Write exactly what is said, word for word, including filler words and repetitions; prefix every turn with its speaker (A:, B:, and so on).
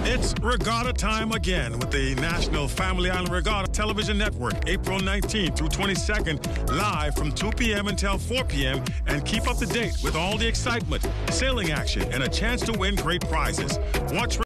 A: It's regatta time again with the National Family Island Regatta Television Network, April nineteenth through twenty-second, live from two p m until four p m And keep up to date with all the excitement, sailing action, and a chance to win great prizes. Watch